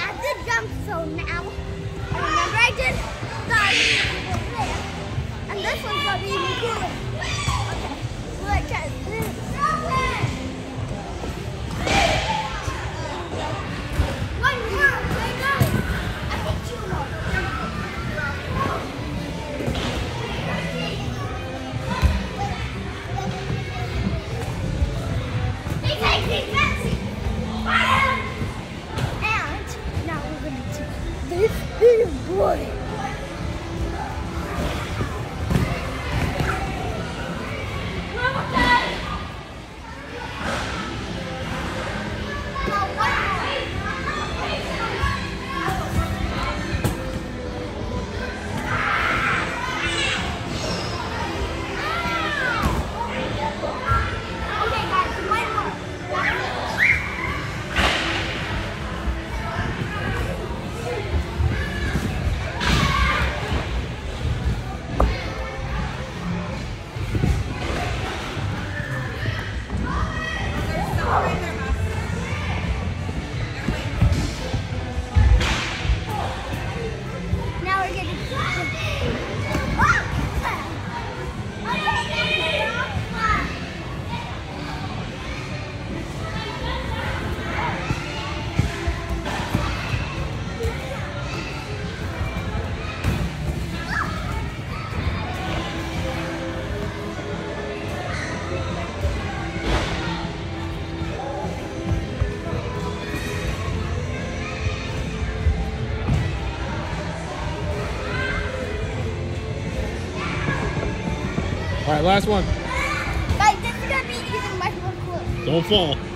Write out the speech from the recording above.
at the jump zone now. Remember I did the over there. And this one's gonna be even cooler. Okay, look at this. One more, I know. I think two more. And now we're gonna do this big boy. All right, last one. Guys, this is gonna be even much more cool. Don't fall.